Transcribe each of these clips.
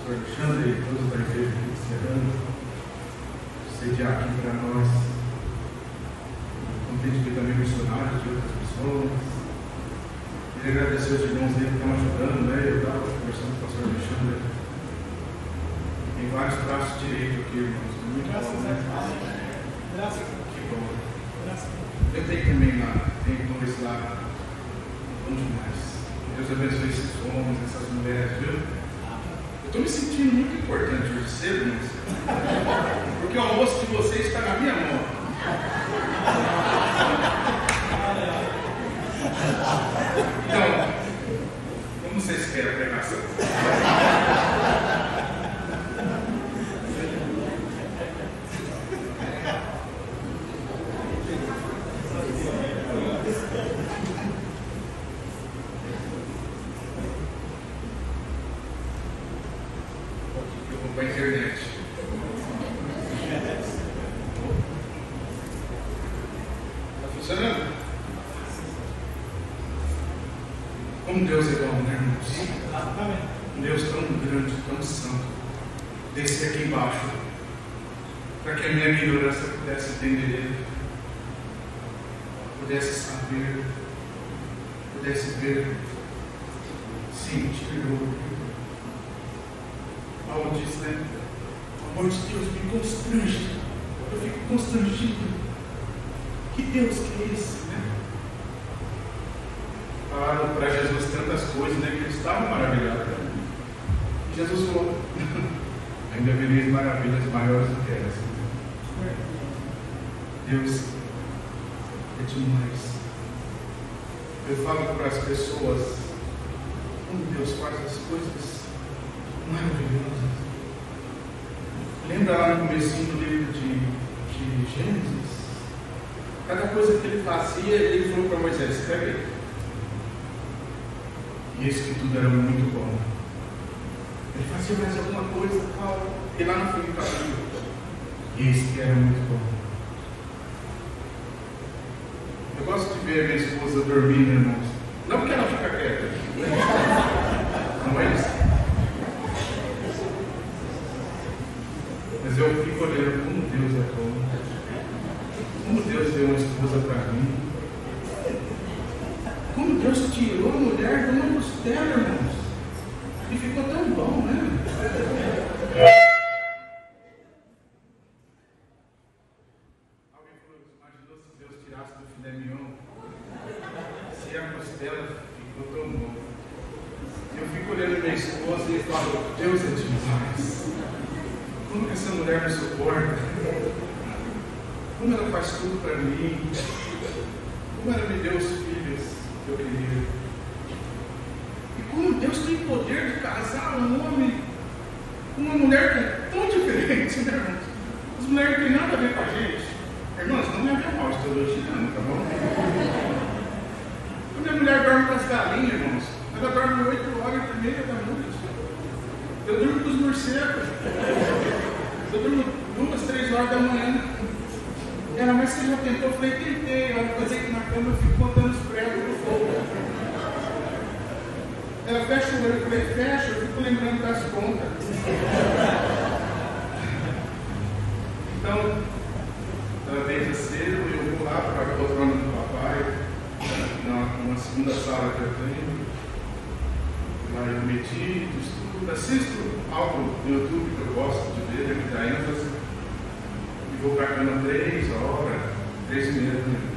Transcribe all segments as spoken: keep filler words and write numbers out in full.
pastor Alexandre e todos da igreja aqui encerrando, sediar aqui para nós, convite aqui também missionários de outras pessoas. Queria agradecer aos irmãos aí que estão ajudando, né? Eu estava conversando com o pastor Alexandre. Tem vários braços direitos aqui, irmãos. Muito Graças bom, a né? Deus. Graças a Deus. Que bom. Graças a Deus. Eu tenho também lá, tem dois lá. Bom demais. Deus abençoe esses homens, essas mulheres, viu? Eu estou me sentindo muito importante hoje cedo, mas... porque o almoço de vocês está na minha mão. Então, como vocês querem a pregação? Eu vou para a internet. Está funcionando? Como Deus é bom, né, irmãos? Um Deus tão grande, tão santo. Descer aqui embaixo, para que a minha ignorância pudesse entender Ele, pudesse saber, pudesse ver, sentir o Paulo diz, né? O amor de Deus me constrange. Eu fico constrangido. Que Deus que é esse, né? Falaram para Jesus tantas coisas, né? Que eles estavam maravilhados. E Jesus falou: ainda vereis maravilhas maiores do que essa. Deus é demais. Eu falo para as pessoas como Deus faz as coisas maravilhosas. Lembra lá no comecinho do livro de, de Gênesis? Cada coisa que ele fazia, ele falou para Moisés: escreve aí. E isso que tudo era muito bom. Ele fazia mais alguma coisa, tal, e lá no fim do capítulo, e isso que era muito bom. Eu gosto de ver a minha esposa dormindo, irmãos. Não porque ela fica quieta. Não é isso? Mas eu fico olhando como Deus é bom. Como Deus deu uma esposa para mim. Como Deus tirou a mulher de uma costela, irmãos. E ficou tão bom, né? Alguém falou: imaginou se Deus tirasse do filé mignon? Se a costela ficou tão bom. Eu fico olhando minha esposa e falo: Deus é demais. Como que essa mulher me suporta? Como ela faz tudo para mim? Como ela me deu os filhos que eu queria? E como Deus tem poder de casar um homem com uma mulher que é tão diferente, né, irmãos? As mulheres não têm nada a ver com a gente. Irmãos, não me leve mal, estou elogiando, tá bom? Quando a mulher dorme com as galinhas, irmãos, ela dorme oito horas e meia da noite. Eu durmo com os morcegos. Eu durmo duas, três horas da manhã. Ela, mas você já tentou? Eu falei: tentei. Ela fazer aqui na cama, eu fico contando os pregos do fogo. Ela fecha o olho, eu falei: fecha, eu fico lembrando das contas. Então, ela deita cedo, eu vou lá para a poltrona do papai, numa segunda sala que eu tenho. Lá eu medito, estudo, assisto algo no YouTube que eu gosto de ver, que dá ênfase. E vou para a cama três horas, três e meia da manhã.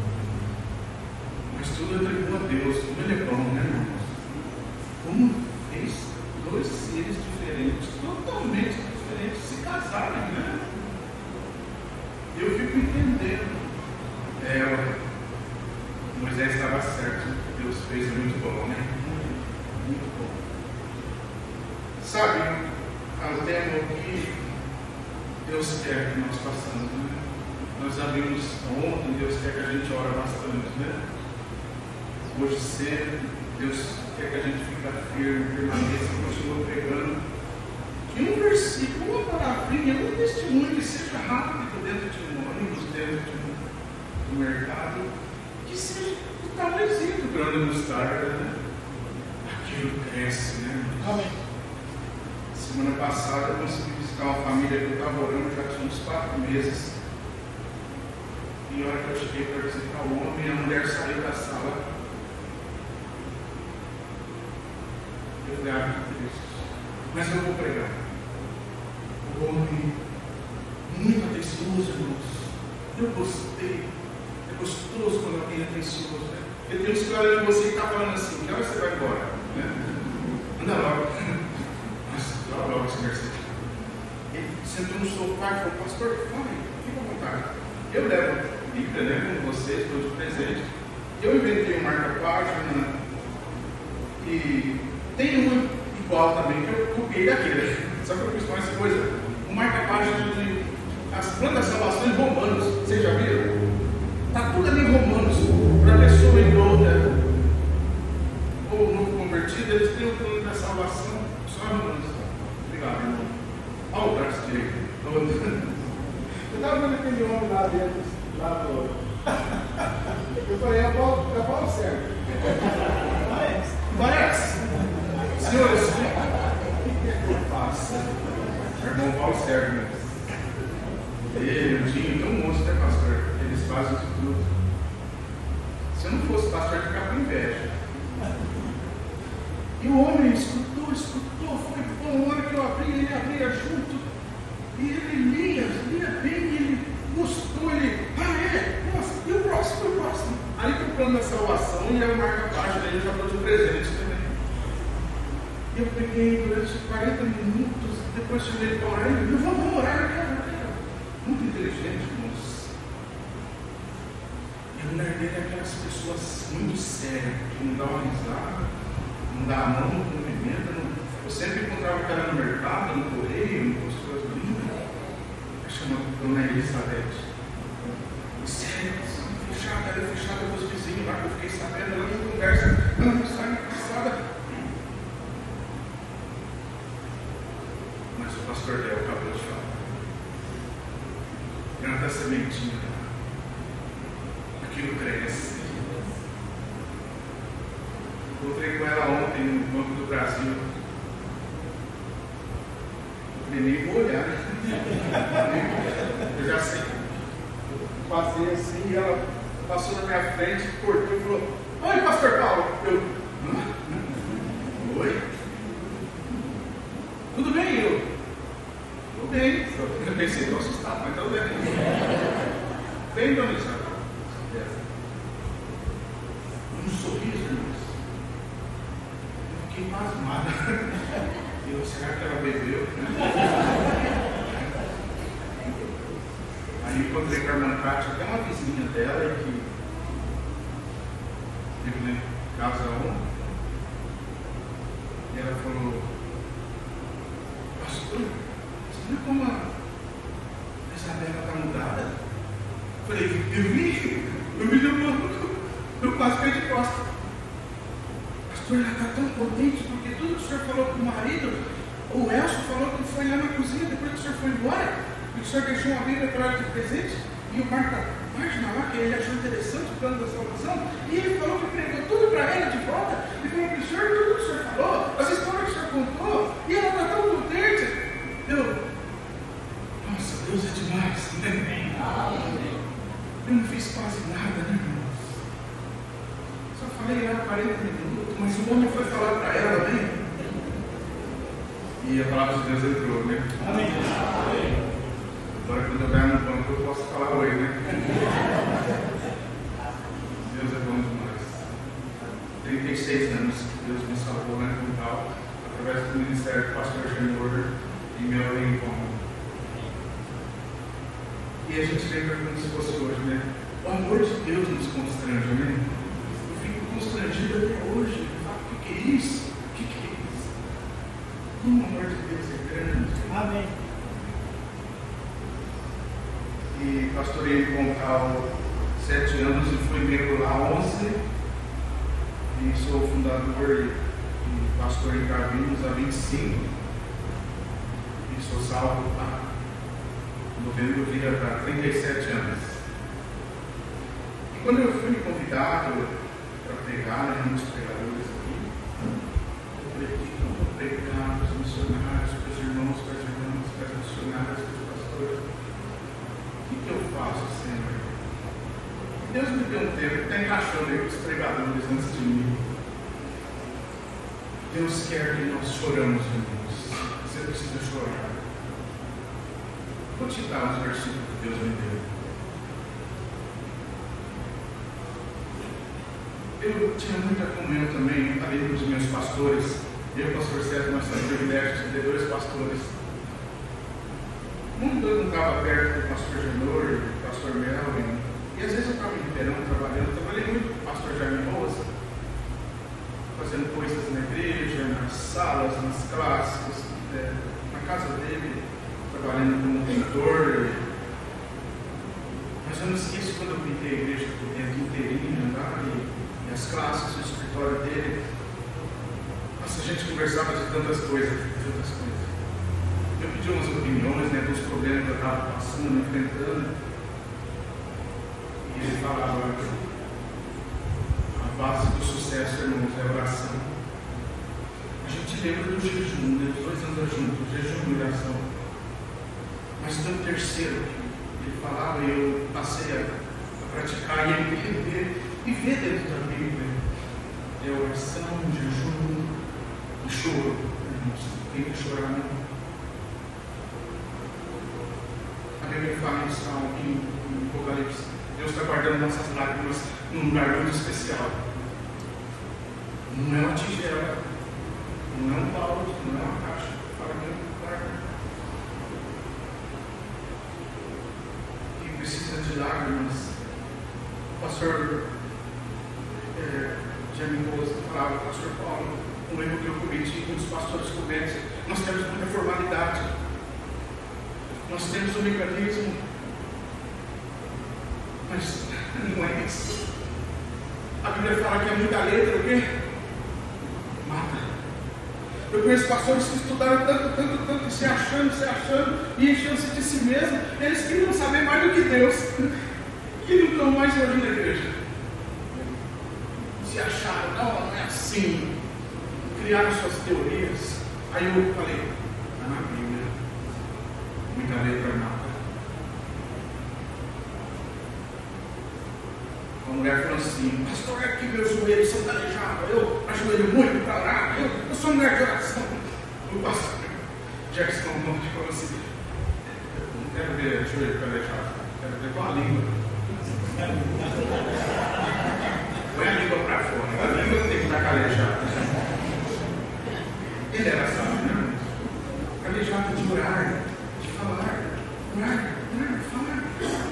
Mas tudo eu atribuo a Deus, como Ele é bom, né, irmãos? Como fez dois seres diferentes, totalmente diferentes, se casarem, né? Eu fico entendendo. É, Moisés estava certo, Deus fez muito bom, né? Muito bom. Sabe, há um tempo que Deus quer que nós façamos, né? Nós abrimos ontem, Deus quer que a gente ore bastante, né? Hoje cedo, Deus quer que a gente fique firme, permaneça, continue pregando. E um versículo, uma palavrinha, um testemunho que seja rápido dentro de um ônibus, dentro de um, um mercado, que seja o tamanhozinho do grão de mostarda, né? Aquilo cresce, né? Amém. Se Semana passada eu consegui visitar uma família que eu estava orando já tinha uns quatro meses. E a hora que eu cheguei para visitar o homem, a mulher saiu da sala. Eu falei, ah, que triste. Mas eu vou pregar. O homem, muito atencioso, irmãos. Eu gostei. É gostoso quando alguém é atencioso, né? Porque tem uns que olham em você e está falando assim, que hora você vai embora? Né? Anda logo. Mas, logo, logo, esse Mercedes. Ele sentou no sofá e falou, pastor, fale, fica à vontade. Eu levo Bíblia, né, com vocês, estou de presente. Eu inventei um marca-página e tem uma igual também, que eu copiei daquele. Só que eu fiz com essa coisa. Um marca-página de as plantas da salvação em Romanos. Vocês já viram? Está tudo ali em Romanos. Para a pessoa idosa ou novo convertido, eles têm o plano da salvação só em Romanos. Obrigado, irmão. Olha o braço direito. Eu estava vendo aquele homem lá dentro, lá do. Eu falei, é Paulo, é Paulo Sérgio. Parece. Parece. Senhores, passa. Irmão Paulo Sérgio, né? Ele, o Dinho, tem um monstro, né, pastor? Eles fazem de tudo. Se eu não fosse pastor, eu ia ficar com inveja. E o homem escutou, escutou, foi bom. A hora que eu abri, ele abria junto. E ele lia, lia bem, e ele gostou, ele, ah é, nossa, e o próximo, e o próximo. Aí que o plano da salvação e é o marca-página, ele já deu de presente também. E eu peguei durante quarenta minutos, depois chamei ele para orar, e ele, vamos orar, eu quero, eu quero. Muito inteligente, irmãos. E a mulher dele é aquelas pessoas muito sérias, que não dá uma risada, não dá a mão, não cumprimenta, não... Eu sempre encontrava o cara no mercado, no correio, no posto de gasolina. Chama Dona Elizabeth. Sério, fechada, ela é fechada com os vizinhos lá que eu fiquei sabendo, ela não conversa, ela não sai passada. Mas o pastor Léo acabou de falar. Ela está sementinha. Aquilo cresce. Encontrei com ela ontem no Banco do Brasil. Eu nem vou olhar. Eu já sei. Eu passei assim e ela passou na minha frente, cortou e falou: oi, pastor Paulo. Eu, hã? Oi? Tudo bem? Eu, tudo bem. Eu pensei, estou assustado, mas tudo bem. Bem, dona Isabel. Um sorriso, irmãos. Eu fiquei pasmada. Eu, será que ela bebeu? Aí encontrei com a irmã Cátia, até uma vizinha dela, que vive em casa um. E ela falou: pastor, você viu como a Isabela está mudada? Eu falei: eu vi, eu vi no banco, eu quase caí de costas. Pastor, ela está tão potente, porque tudo que o senhor falou para o marido, o Elcio falou que foi lá na cozinha depois que o senhor foi embora. E o senhor deixou uma Bíblia para ela de presente, e o marca-página lá, que ele achou interessante o plano da salvação, e ele falou que pregou tudo para ela de volta, e falou para o senhor tudo que o senhor falou, as histórias que o senhor contou, e ela está tão contente. Eu, nossa, Deus é demais, né? Eu não fiz quase nada, né, irmãos? Só falei lá quarenta minutos, mas o homem foi falar para ela, né? E a palavra de Deus entrou, né? Amém. Amém. Agora, quando eu ganhar no banco, eu posso falar oi, né? Deus é bom demais. trinta e seis anos que Deus me salvou, né? Tal, através do ministério do pastor Genor e meu encontro. E a gente lembra como se fosse hoje, né? O amor de Deus nos constrange, né? Eu fico constrangido até hoje. O que, que é isso? O que, que é isso? Como o amor de Deus é grande. Amém. E pastorei em Pontal sete anos e fui membro lá onze. E sou fundador e pastor em Carlinhos há vinte e cinco. E sou salvo há novembro vira para trinta e sete anos. E quando eu fui convidado para pregar, né, muitos pregadores aqui, eu falei: eu vou pregar para os missionários, para os rachando aí com os pregadores antes de mim. Deus quer que nós choramos juntos. Você precisa chorar. Vou te dar uns versículos que Deus me deu. Eu tinha muita comunhão também ali com os meus pastores. Eu e o pastor Sérgio, nós temos o privilégio de ter dois pastores. Um eu não estava perto do pastor Genor e do pastor Melvin. E às vezes eu estava em Ribeirão trabalhando. Eu trabalhei muito com o pastor Jaime Rosa, fazendo coisas na igreja, nas salas, nas classes, é, na casa dele, trabalhando como pintor. Mas eu não esqueço quando eu pintei a igreja por dentro inteirinha lá e as classes, o escritório dele. Nossa, a gente conversava de tantas coisas, de tantas coisas. Eu pedi umas opiniões, né, dos problemas que eu estava passando, enfrentando. E ele falava: a base do sucesso, irmãos, é a oração. A gente lembra do jejum, né, os dois anos juntos, jejum e oração. Mas tem um terceiro que ele falava e eu passei a, a praticar e a entender e ver dentro da Bíblia. É oração, jejum e choro. Tem que chorar, né? A Bíblia fala em Salmo, em Apocalipse. Deus está guardando nossas lágrimas num lugar muito especial. Não é uma tigela, não é um balde, não é uma caixa. Fala que é um lugar. E precisa de lágrimas. O pastor É, Jaime Rosa falava, pastor Paulo, um erro que eu cometi, que os pastores cometem. Nós temos muita formalidade, nós temos um mecanismo, mas não é isso. A Bíblia fala que é muita letra, o quê? Mata. Eu conheço pastores que estudaram tanto, tanto, tanto, se achando, se achando, e enchendo-se de si mesmo. Eles queriam saber mais do que Deus, que não estão mais hoje na igreja. Se acharam, não, não é assim, criaram suas teorias. Aí eu falei, está na Bíblia, muita letra mata. Uma mulher falou assim: pastor, é que meus joelhos são calejados, eu ajoelho muito para orar, eu, eu sou mulher de oração. O pastor Jackson Monte falou assim: eu não quero ver joelho calejado, quero ver com a língua. Põe a língua para fora, a língua tem que estar calejada. Ele era sábio, né? Calejado de orar, de falar, orar, orar, falar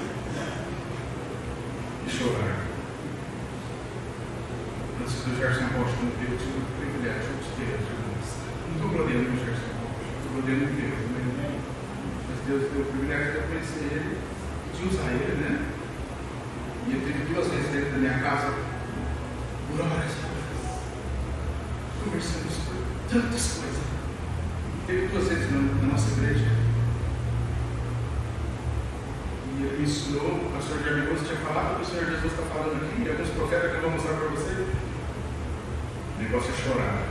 e chorar. Antes do Gerson Rocha no Deus, eu tive o privilégio de ter irmãos. Não estou gloriando no Gerson Rocha, estou gloriando em Deus, né? Mas Deus deu o privilégio de eu conhecer ele, de usar ele, né? E eu tive duas vezes dentro da minha casa, por horas, conversamos por tantas coisas. Teve duas vezes na, na nossa igreja. E ele me ensinou, o pastor Jaime Rosa tinha falado, que o Senhor Jesus está falando aqui, e alguns profetas que eu vou mostrar para você. O negócio é chorar.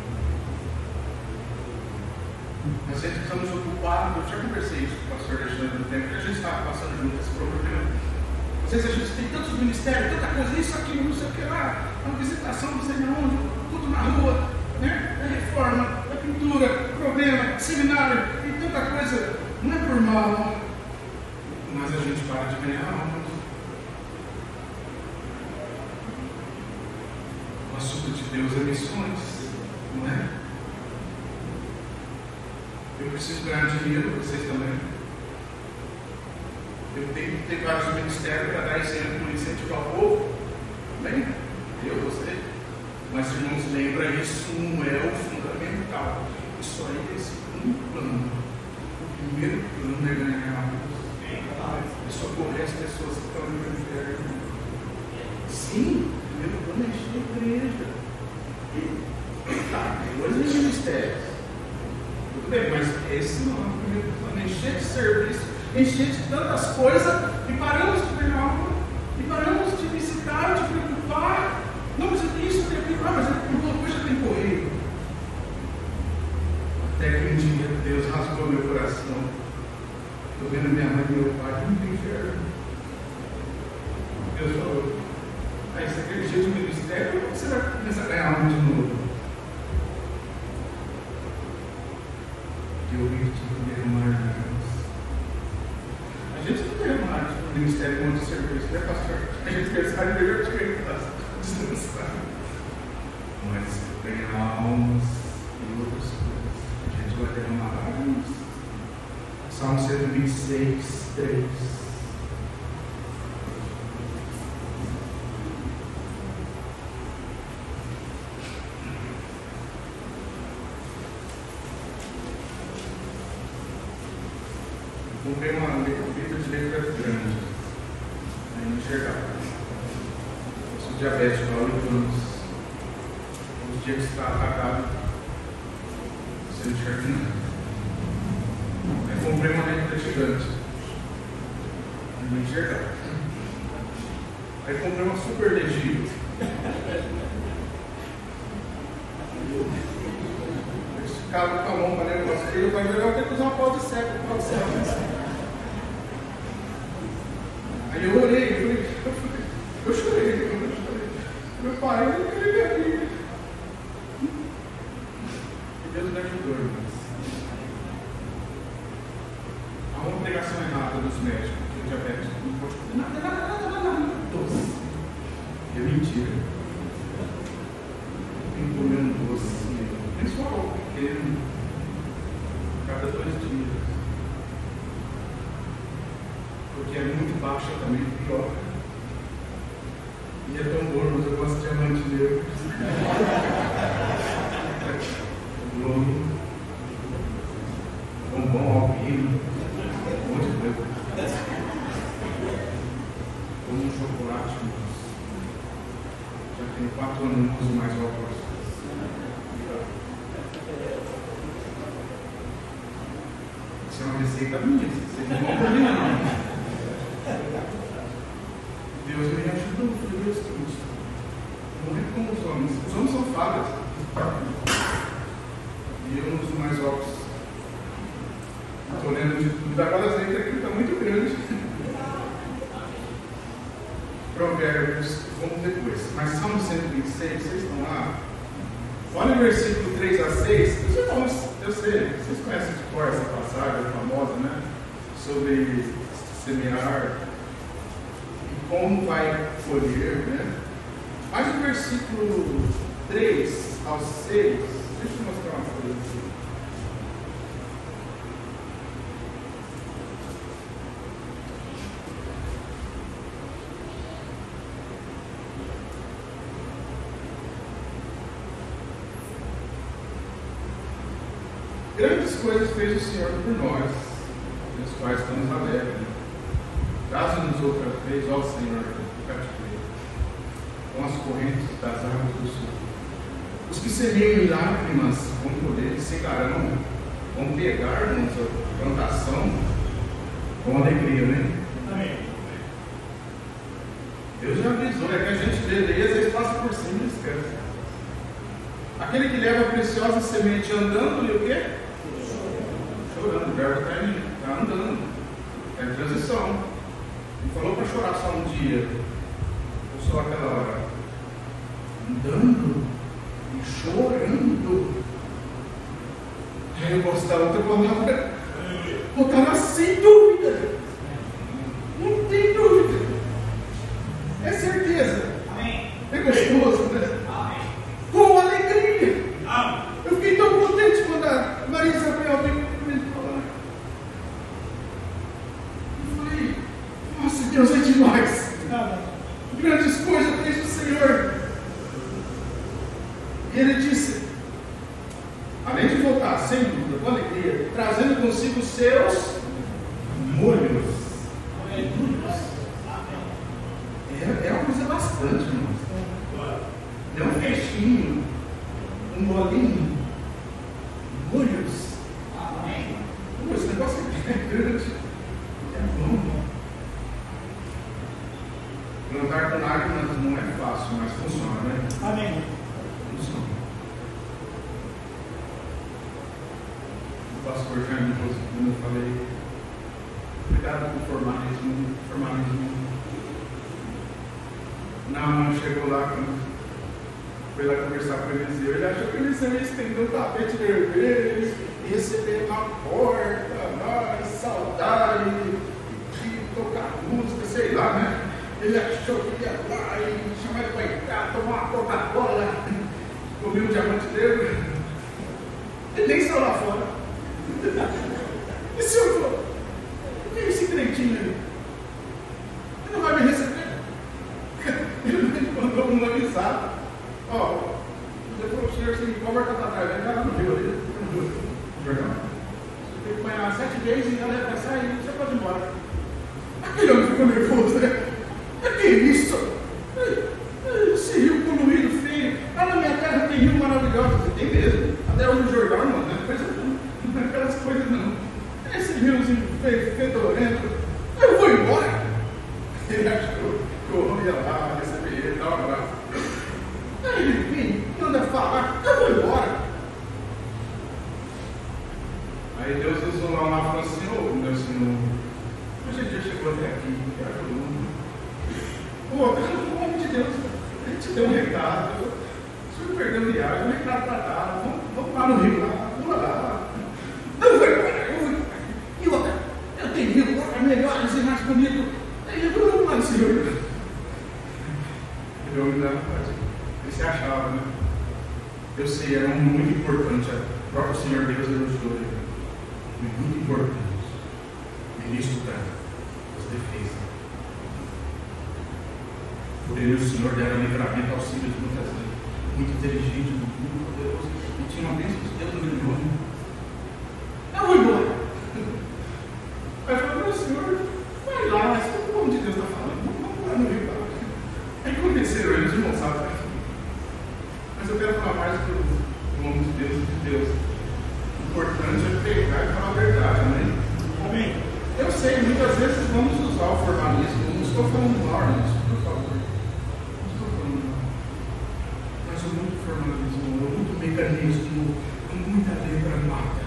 Nós sempre estamos ocupados, eu já conversei isso com o pastor Alexandre no tempo, que a gente estava passando junto esse problema. Às vezes a gente tem tantos ministérios, tanta coisa, isso, aquilo, não sei o que lá, uma visitação, não sei de onde, tudo na rua, né? A reforma, a pintura, problema, seminário, tem tanta coisa, não é por mal, não. Mas a gente para de ganhar alma. O assunto de Deus é missões, não é? Eu preciso ganhar dinheiro, vocês também. Eu tenho que ter vários ministérios para dar exemplo, incentivar o povo. Bem, eu, você. Mas, irmãos, lembra, isso não é o fundamental. Isso aí é esse segundo plano. O primeiro plano é ganhar almas. É socorrer as pessoas que estão no inferno. Sim, o primeiro plano é encher a igreja. Tá, depois os ministérios. Tudo bem, mas esse não é o primeiro plano. Encher de serviço, encher de tantas coisas, e paramos de ganhar alma, e paramos de visitar, de preocupar. Não, mas eu tenho isso, eu tenho aquilo, ah, mas depois já tem correio. Até que um dia Deus rasgou meu coração. Estou vendo minha mãe e meu pai no inferno. Deus falou: a Aí você acredita no ministério, ou você vai começar a ganhar alma de novo? Eu vi que derramar. A gente não derramar no ministério como de serviço, né, pastor? A gente pensa em divertir, descansar. Mas ganhar almas e outras coisas. A gente vai derramar almas. Salmo cento e vinte e seis, três. Comprei uma vida de letras grandes, aí não enxergava. Eu sou diabético há oito anos. Os dias que está atacado, você não enxerga nada. Aí comprei uma letra gigante, aí não enxergava. Aí comprei uma super legível. Esse cara tá bom para negócio, eu vou ter que usar uma pau de seco, pau de seco. Aí eu orei, eu, falei, eu chorei, eu chorei. Meu pai, eu não queria minha vida. E Deus me ajudou, irmãos. Há uma pregação errada dos médicos, que o diabético não pode fazer nada, nada, nada, nada, nada. Doce. É mentira. Tem que comer um doce, nem só algo pequeno, cada dois dias. Porque é muito baixa também, pior. E é tão bom, mas eu gosto de diamante negro. Globo, bombom, albino, um monte de coisa. Como um chocolate, mas já tenho quatro anos, não uso mais óculos. Isso é uma receita minha, vocês não vão comer, não. Deus me ajudou, foi Deus que me ajudou. Morrer como os homens. Os homens são falhas. E eu não uso mais óculos. Estou lendo de tudo. Agora as letras aqui estão muito grandes. Provérbios, vamos depois. Mas Salmo cento e vinte e seis, vocês estão lá? Olha o versículo três a seis. Os irmãos, eu sei, vocês conhecem de cor essa passagem famosa, né? Sobre semear. Como vai colher, né? Mas o versículo três ao seis, deixa eu mostrar uma coisa aqui. Grandes coisas fez o Senhor por nós, dos quais estamos alegres. Traz-nos outra vez, ó Senhor, do cativeiro, com as correntes das águas do sul. Os que semeiam em lágrimas vão colher, e secarão, vão pegar, irmãos, a plantação com alegria, né? Amém. Deus já avisou, é que a gente lê, daí às vezes passa por cima e esquece. Aquele que leva a preciosa semente andando, e o quê? Chorando, o verbo está tá andando, é transição. Não falou para chorar só um dia, ou só aquela hora. Andando e chorando. Aí eu posso dar outra palavra. Botar sem dúvida. Não tem dúvida. É certeza. Amém. É gostoso, né? Amém. Com alegria. Amém. Eu fiquei tão contente quando a Maria Isabel veio comigo falar. Eu falei, nossa, Deus é demais. Grandes coisas fez o Senhor. E ele disse, além de voltar, sem dúvida, com alegria, trazendo consigo seus molhos. É, é uma coisa bastante, irmãos. É um fechinho, um bolinho, molhos. Pô, esse negócio é grande. É bom. Plantar com lágrimas não é fácil, mas funciona, né? Amém. Funciona. O pastor Jaime, como eu falei, obrigado por formalismo, formalismo. Não, chegou lá, foi lá conversar com o Eliseu. Ele achou que o Eliseu ia estender um tapete vermelho, receber na porta, nós, saudar e, e tocar música, sei lá, né? Ele achou que ia lá e chamar ele para entrar, tomar uma Coca-Cola, comer o diamante dele. Ele nem saiu lá fora. E se eu for? O que é esse crentinho aí? Ele não vai me receber? Ele me mandou um avisado. Ó, ele falou, senhor, assim, qual vai estar atrás? Ele está lá no rio ali. No jornal. Você tem que apanhar sete vezes e a galera vai sair e você pode ir embora. Aquele homem ficou nervoso, né? Que isso? Esse rio poluído, feio. Lá na minha terra tem rio maravilhoso. Tem mesmo. Até hoje no Jordão, mano, não é coisa não. Não é aquelas coisas não. Esse riozinho feio, fedorento. Eu vou embora. Ele achou que o homem ia lá, receber ele, dar um abraço. Aí ele vem, manda falar, eu vou embora. Aí Deus usou lá uma frase assim, ô meu senhor, hoje em dia chegou até aqui, que ajudou. Pô, pelo nome de Deus, a gente deu um recado, o senhor perdeu viagem, o recado está dado, vamos, vamos lá no rio lá, vamos lá. Eu vou embora, eu vou embora. E outra, eu tenho rio, é melhor, e mais bonito. Aí eu vou lá no senhor. Ele olhou lá, ele se achava, né? Eu sei, era muito importante, o próprio Senhor Deus elogiou ele. Muito importante. Ministro da defesa. Por ele o Senhor dera livramento aos filhos de muitas vezes. Muito inteligente, muito poderoso. E tinha uma bênção de Deus no meu nome. Eu vou embora. Aí eu falei, meu senhor, vai lá, mas o que o nome de Deus está falando? Vamos lá no rio. Aí convenceram eles, não sabe. Mas eu quero falar mais do nome de Deus e de Deus. O importante é pegar e falar a verdade, amém? Amém. Eu sei, muitas vezes vamos usar o formalismo, não estou falando mal nisso, por favor. Não estou falando mal. Mas o muito formalismo, o muito mecanismo, muita letra mata.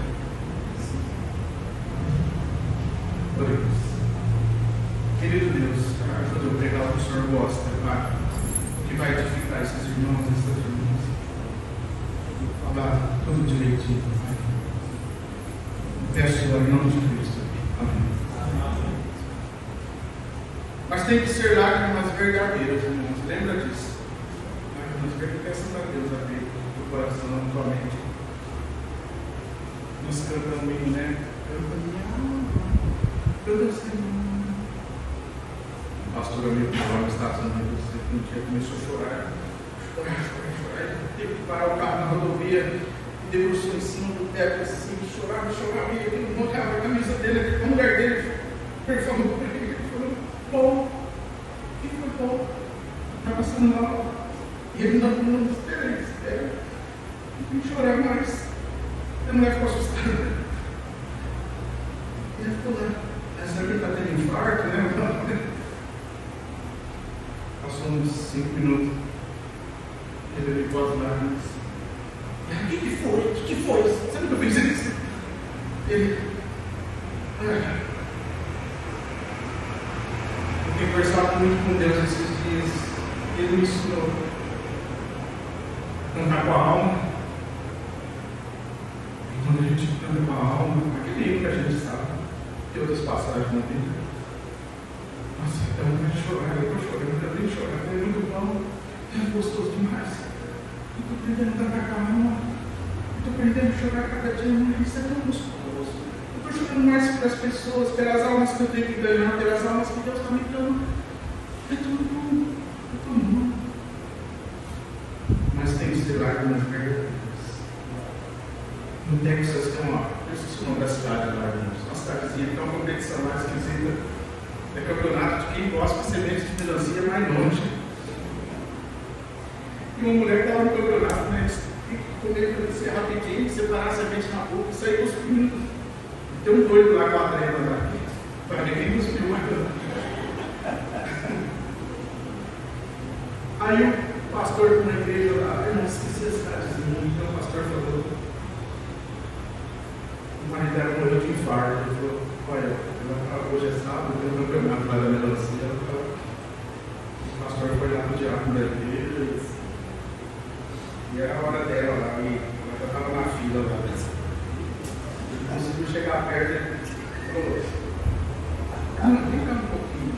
Oremos. Querido Deus, ajuda eu a pegar o que o Senhor gosta, tá? Que vai edificar esses irmãos e essas irmãs. Falar tudo direitinho, Pai. Peço em nome de Cristo. Amém. Amém. Mas tem que ser lágrimas verdadeiras, irmãos. Lembra disso? Lágrimas verdadeiras. Peça a Deus abrir o coração, a tua mente. Nós cantamos, né? Canta minha alma, canta Senhor. O pastor amigo que estava nos Estados Unidos, um dia começou a chorar. Chorar, chorar, chorar. Teve que parar o carro na rodovia. Debruçou em cima do teto assim, chorava, chorava, e ele montava a camisa dele, a mulher dele performou para ele, ele falou, Paulo, o que foi Paulo? Estava passando mal, e ele não, não, espera aí, espera, não chorar mais. A mulher ficou assustada. E ele ficou lá, essa aqui está tendo infarto, né? Passou uns cinco minutos, ele ficou as lágrimas. O que, que foi? O que, que foi? Você nunca fez isso? Ele. Ah, eu tenho conversado muito com Deus esses dias. Ele me ensinou a cantar com a alma. E quando a gente canta com a alma, aquele hino que a gente sabe, tem outras passagens na Bíblia. Nossa, eu não quero chorar, eu estou chorando, eu quero chorar, é muito bom, é gostoso demais. Eu estou aprendendo a cantar com a alma. Estou aprendendo a chorar cada dia mais. Isso é tão gostoso. Eu estou chorando mais pelas pessoas, pelas almas que eu tenho que ganhar, pelas almas que Deus está me dando. É tudo bom. É tudo bom. Mas tem que ser lágrimas verdadeiras. No Texas tem uma. Eu esqueci o nome da cidade lá, uma cidadezinha, tem uma competição lá esquisita. É campeonato de quem gosta de sementes de melancia mais longe. E uma mulher estava no campeonato, né? Comer para ser rapidinho, separar a semente na boca e sair cuspindo. Tem um doido lá com a treva lá. Para ver quem cuspiu mais. Aí o pastor de uma igreja lá, eu não esqueci a cidadezinha, então o pastor falou. O marido dela morreu de infarto. Ele falou, olha, hoje é sábado, tem um campeonato lá da melancia. O pastor foi lá no diabo. família deles. E era a hora dela lá, e ela estava na fila lá. Ele conseguiu chegar perto e falou: ah, vem cá um pouquinho.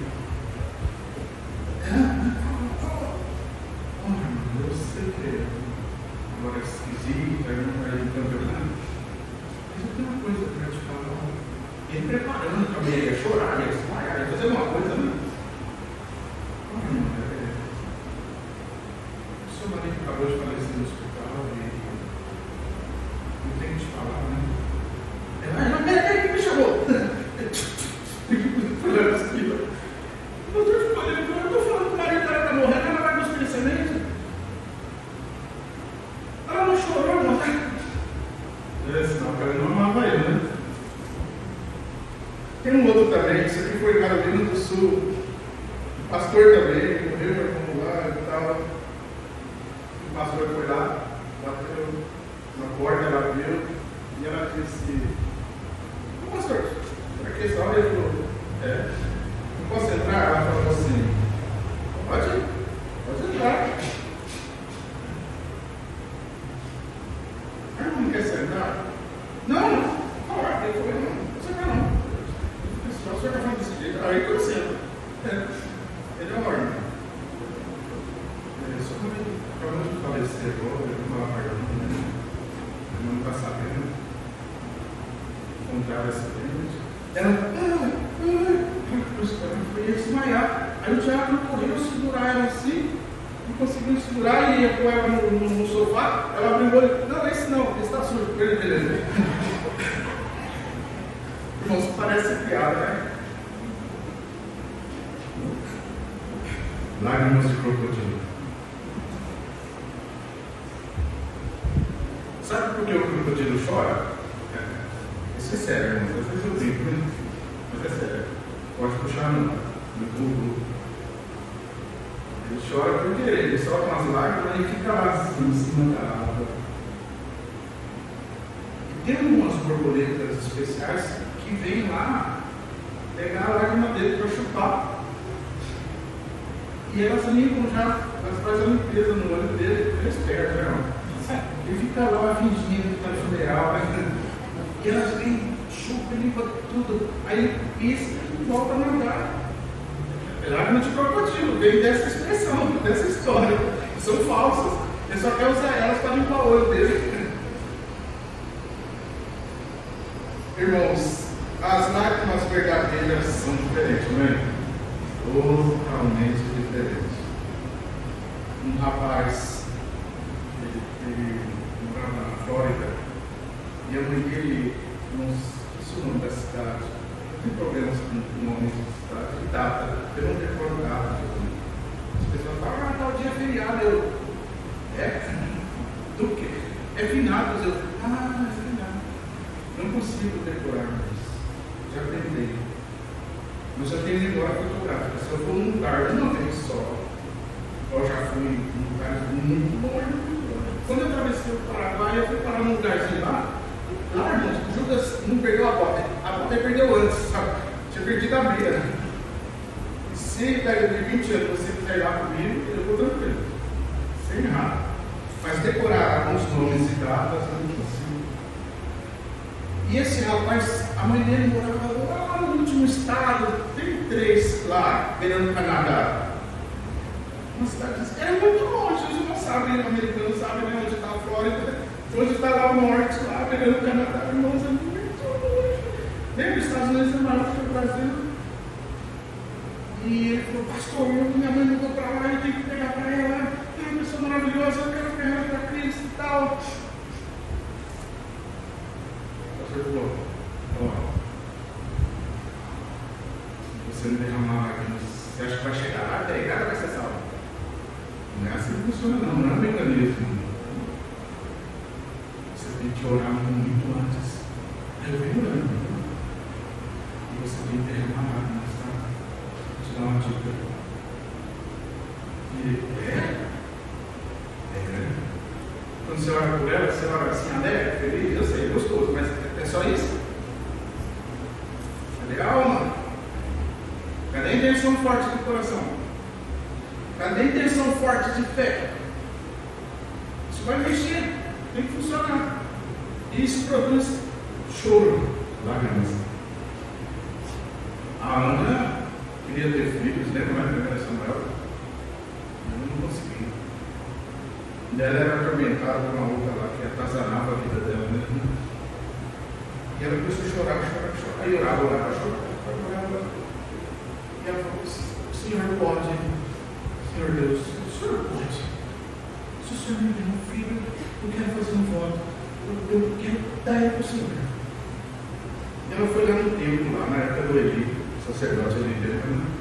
Ah, eu sei que agora é esquisito, aí não vai campeonato. Mas eu tenho uma coisa para te falar. Ele preparando também, ele ia chorar, ia desmaiar, ia fazer uma coisa, né? O seu marido acabou de falecer no hospital e não tem que te falar, né? Ela, não, peraí, quem me chamou? Olha a esquina. O doutor ficou olhando, eu estou falando que o marido dela está morrendo, ela vai cuspir semente. Ela não chorou, não, tá? É, senão ela não amava ele, né? Tem um outro também, isso aqui foi em Carolina do Sul. O pastor também, morreu, irmão lá e tal. O pastor foi lá, bateu na porta, ela abriu e ela disse: ô pastor, para que essa hora? Ele falou: é, não posso entrar? Ela falou assim: pode, pode entrar. Ah, não quer sentar? Não, não, não, ele falou: não, não sentar não. O senhor está falando desse jeito? Aí que eu sento. Ele é um irmão. Só que ele acabou de falecer agora, ele não estava pagando, né? Ele não está sabendo. Encontraram essa gente. Ela, ah, ah, foi desmaiar. Aí o diabo correu segurar ela assim, e conseguiu segurar e ia pôr ela no, no, no sofá. Ela abriu o olho: não, esse não, esse está sujo. Beleza. Irmãos, parece piada, né? Lágrimas de crocodilo. Sabe por que o crocodilo chora? É, isso é sério, irmãos. Às vezes eu brinco, né? Mas é sério. Pode puxar no, no Google. Ele chora por querer, ele solta umas lágrimas e fica lá assim, em cima da água. E tem umas borboletas especiais que vem lá pegar a lágrima dele para chupar. E elas limpam já, elas fazem a limpeza no olho dele, ele é esperto, né? Ele fica lá fingindo que está no funeral, né? E elas vêm, chupam, limpam tudo. Aí ele pisa e volta a nadar. É lágrima de crocodilo, vem dessa expressão, dessa história. São falsas. Ele só quer usar elas para limpar o olho dele. Irmãos, as lágrimas verdadeiras são diferentes, não é? Totalmente diferentes. Um rapaz, ele, ele morava na Flórida, e a mãe dele, não sei o nome da cidade, não tem problemas com o nome da cidade, de data, eu não recordo data. As pessoas falam: ah, tal dia é feriado. Eu, é? Do quê? É finados. Eu, ah, é finado. Não consigo decorar isso. Já tentei. Mas eu tenho memória fotográfica. Se eu for num lugar uma vez só, eu já fui em lugares muito bons. Quando eu atravessei o Paraguai, eu fui parar num lugarzinho lá. Lá, irmãos, o Judas não perdeu a bota. A bota ele perdeu antes, sabe? Tinha perdido a briga. Se daqui de vinte anos você quiser ir lá comigo, eu vou tranquilo. Sem errar. Mas decorar alguns nomes e datas, eu não consigo. E esse rapaz, a mãe dele morava lá no último estado, tem três lá, beirando o Canadá. Uma cidade, era muito longe, a gente não sabe, o americano sabe, né, onde está a Flórida, onde está lá o norte, lá, beirando o Canadá, irmãos, é muito longe. Lembra, os Estados Unidos é maior que o Brasil. E ele falou: pastor, minha mãe mudou para lá, eu tenho que pegar para ela, é uma pessoa maravilhosa, eu quero pegar ela para Cristo e tal. O pastor falou: ó, se você não derramar lágrimas, você acha que vai chegar lá, pregada vai ser salva? Não é assim que funciona, não, não é um mecanismo. Você tem que orar muito antes. Aí eu venho orando. E você tem que derramar lágrimas, tá? Vou te dar uma dica. E ele, é? É. Quando você ora por ela, você ora assim, alegre, feliz, eu sei, é gostoso, mas é só isso? É legal, mano? Cadê a intenção forte do coração? Cadê a intenção forte de fé? Isso vai mexer, tem que funcionar. E isso produz choro, lágrimas. A Ana queria ter filhos, lembra mais primeira Samuel? Eu não consegui. E ela era atormentada por uma outra lá que atazanava a vida dela, né? E ela começou a chorar, chorar, chorar. Aí orava, orava, chorava, orava. E ela falou: o Senhor pode, Senhor Deus, o Senhor pode. Se o Senhor me der um filho, eu quero fazer um voto. Eu, eu quero dar ele para o Senhor. E ela foi lá no templo, lá na época do Eli, sacerdote Eli.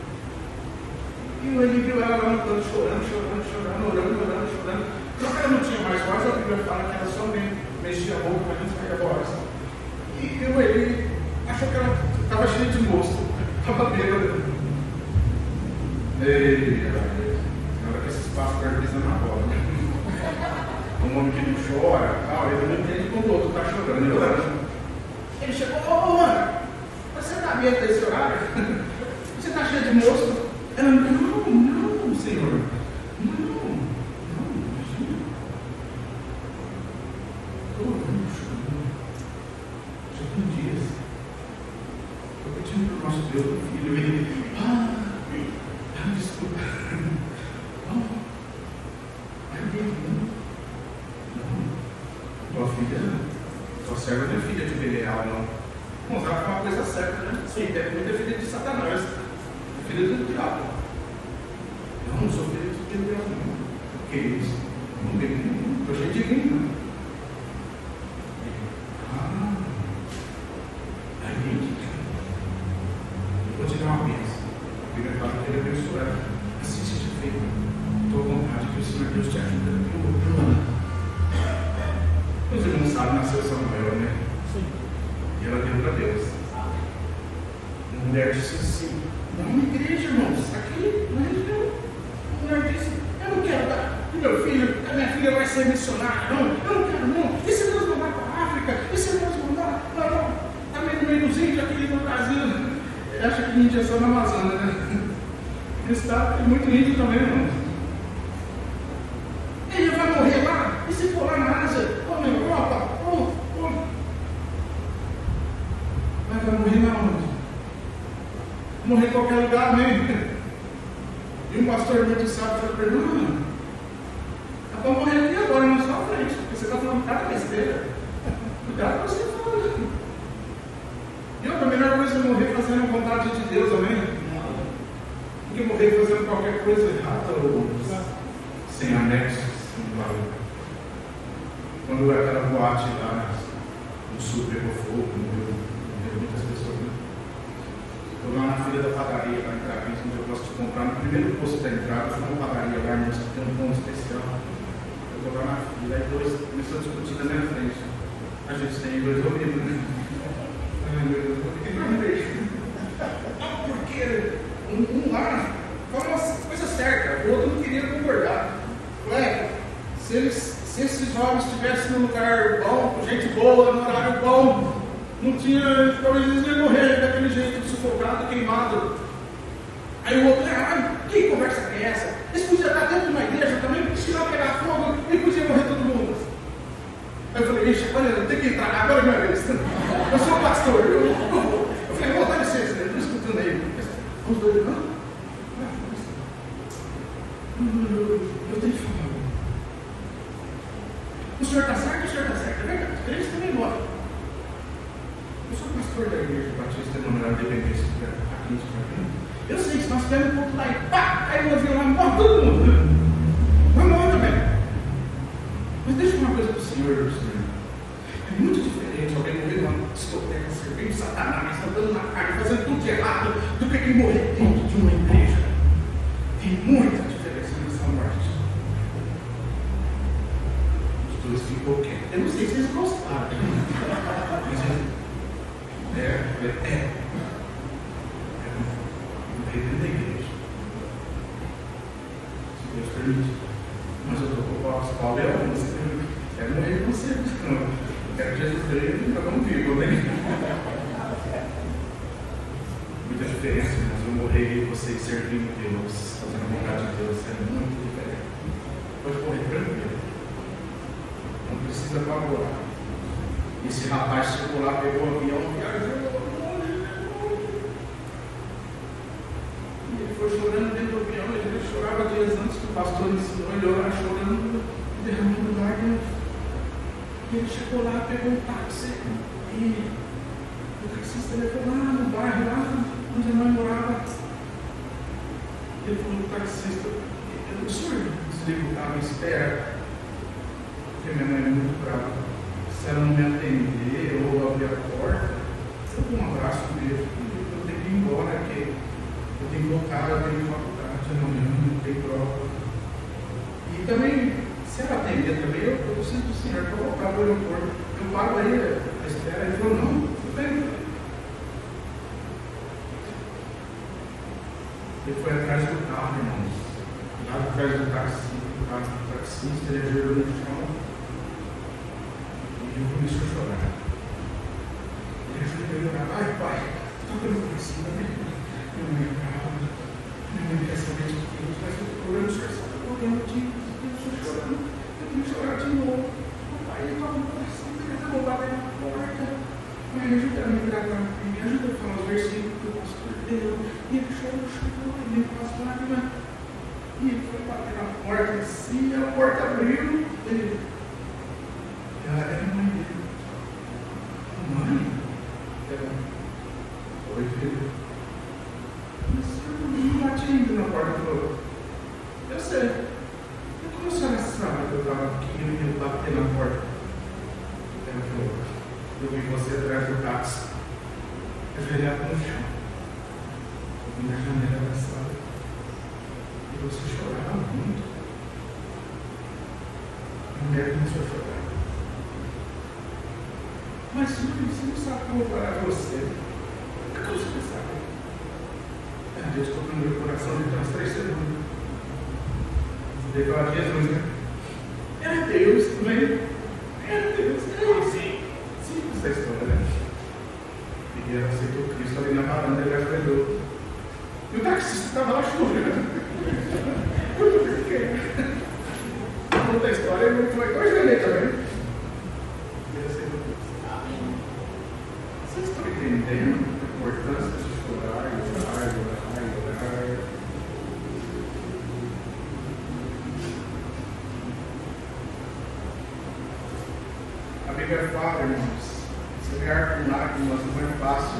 E o Eli viu ela lá no canto chorando, chorando, chorando, orando, orando, chorando. Só que ela não tinha mais voz, a Bíblia fala que ela só mexia a boca, mas não tinha voz. E o Eli achou que ela estava cheia de moço, estava bêbada. Ei, na hora que esses pastores pisam na bola, né? Um homem que não chora, tal, ele não entende quando o outro está chorando, ele orando. Ele chegou: ô, ô, Ana, você está bêbada desse horário? Você está cheia de moço? Ela: não, não, Senhor. Não, não, imagina. Estou orando, chorando. Já tem dias. Estou pedindo para o nosso Deus, o filho, ele: ah, ah, desculpa. Não, não. Tua filha, tua serva não é filha de Belial, não. Vamos lá, falar uma coisa certa, né? Sim, é filha de Satanás, é filha do diabo. Não, não sou filha do diabo, não. O que é isso? Não tem nenhum, estou cheio de vinho. Ah, aí, eu vou te dar uma bênção. A Bíblia fala que ele abençoou ela. Assim seja feito. Estou à vontade que o Senhor Deus te ajuda. Os irmãos sabem, nasceu Samuel, né? Sim. E ela deu para Deus. A mulher disse assim: não, uma igreja, irmãos, aqui na região. A mulher disse: eu não quero dar o meu filho, a minha filha vai ser missionária, não, eu não quero, não. E se Deus mandar para a África? E se Deus mandar lá, lá, também no meio dos índios, aqui no Brasil? Ele acha que índio é só na Amazônia, né? Está muito índio também, irmãos. Ele vai morrer lá, e se for lá na Ásia, ou na Europa, ou, ou... Mas vai morrer na onde? Morrer em qualquer lugar mesmo. E um pastor muito sábio falou para ele: dá para morrer aqui agora, na sua frente, porque você está falando cada besteira. Cuidado com o que você fala. E outra, a melhor coisa é morrer fazendo a vontade de Deus, amém? Do que morrer fazendo qualquer coisa errada ou sem anexo. Quando aquela boate lá no sul pegou fogo, morreu muitas pessoas, né? Estou lá na fila da padaria para entrar, onde eu posso te comprar. No primeiro posto da entrada, foi uma padaria lá, mas tem um pão especial. Eu estou lá na fila, e dois começou a discutir na minha frente. A gente tem dois ouvidos, né? Ai meu Deus, por que não vejo? Porque um, um lá falou uma coisa certa, o outro não queria concordar. Ué, se, eles, se esses jovens estivessem num lugar bom, com gente boa, no horário bom, não tinha, talvez eles iam morrer daquele jeito, sufocado, queimado. Aí o outro: ah, que conversa é essa? Eles podiam estar dentro de uma igreja também, se não pegar fogo, e podia morrer todo mundo. Aí eu falei: ixi, olha, eu tenho que entrar, agora é minha vez. Eu sou pastor. Eu, eu falei: oh, dá licença, eu estou escutando aí. Os dois: não? Eu tenho que falar. O senhor está certo, o senhor está certo. É verdade, eles também morrem. Eu sou pastor da igreja batista denominada Dependência aqui em Jardim. Eu sei que se nós tivermos um ponto lá e pá, aí um avião lá, morre todo mundo. Vai morrer também. Mas deixa eu falar uma coisa para o senhor, senhor. É muito diferente alguém morrer numa discoteca, servindo Satanás, andando na carne, fazendo tudo de errado, do que quem morrer dentro de uma igreja. Tem muita diferença nessa morte. Os dois ficou quietos. Eu não sei se vocês gostaram. É, é, é. Eu dentro da igreja. Se Deus permite. Mas eu estou com o Paulo é um, você quer morrer com você. Não. Quero que Jesus veio, nós vamos vivo, né? Muita diferença, mas morrer e você servindo Deus, fazendo a vontade de Deus, é muito diferente. Pode morrer tranquilo. Não precisa pavorar. Esse rapaz chegou lá, pegou o avião, viajou. E ele foi chorando dentro do avião, ele chorava dias antes que o pastor ensinou, ele orava chorando, derramando lágrimas. E ele chegou lá, pegou um táxi, e o taxista levou lá no bairro, lá onde a mãe morava. Ele falou para o taxista: o senhor desliga o carro e espera, porque minha mãe é muito brava. Se ela não me atender ou abrir a porta, eu dou um abraço mesmo. Eu tenho que ir embora, porque eu tenho que voltar, eu tenho faculdade amanhã, não tem prova. E também, se ela atender também, eu, eu preciso do senhor para voltar para o aeroporto. Eu pago aí a espera. Ele falou: não, tudo bem. Ele foi atrás do carro, irmãos. Lá atrás do táxi, do taxista, ele ajoelhou no chão. E eu comecei a chorar. Ele ajudou a orar: ai, pai, toca no coração da minha mãe. Minha mãe é brava. Minha mãe quer saber de Deus, mas eu estou orando, o senhor sabe o problema de Deus. Eu estou chorando. Eu tenho que chorar de novo. Pai, ele toca no coração, ele quer roubar da minha porta. Pai, ajuda a me virar para mim, me ajuda a falar os versículos que o pastor deu. E ele chorou, chorou, ele com as lágrimas. E ele foi bater na porta assim, a porta abriu. Ele, ela era a mãe dele. Mãe? Ela, oi, filho. Mas eu não bati ainda na porta. Falou: eu sei. E como a senhora sabe que eu estava aqui e eu ia bater na porta? Ela falou: eu vi você atrás do táxi, ajoelhado no chão, na janela da sala, e você chorava muito. A mulher começou a chorar. Mas mãe, você não sabe como parar você. O que você sabe? É, Deus tocou no meu coração de umas três segundos. Você falar de Jesus, né? Era Deus também. Era Deus. Era assim. Simples a história, né? E ela aceitou Cristo ali na varanda, ele ajoelhou. E o taxista estava lá chorando. Por quê? Conta a história, ele foi com a joelha também. E aceitou Cristo. Vocês estão entendendo a importância de chorar, orar, orar, orar? A Bíblia fala, irmãos, semear com lágrimas não é fácil.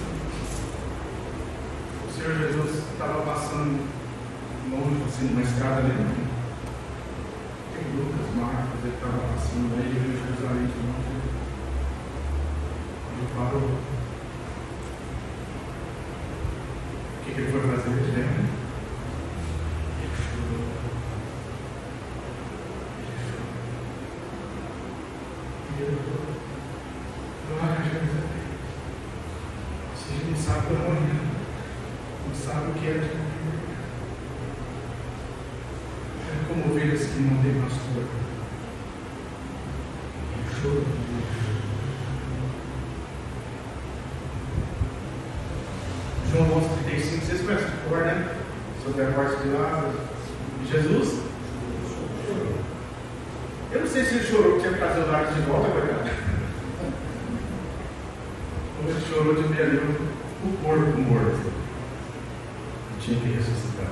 O Senhor Jesus estava passando longe, assim, numa estrada alemã. Tem Lucas, Marcos, ele estava passando aí, ele viu Jerusalém de longe. Ele parou. O que, que ele foi fazer? Ele lembra? Ele chorou. Ele chorou. E ele falou: glória a Jerusalém. Você não sabe para onde, não sabe o que é de morrer. É como ovelhas que não têm pastor. Ele chorou. João onze, trinta e cinco, vocês conhecem o cor, né? Sobre a morte de Lázaro. E Jesus chorou. Eu não sei se ele chorou porque tinha que trazer o Lázaro de volta, coitado. Ou ele chorou de ver ali o corpo morto. Tinha que ressuscitar.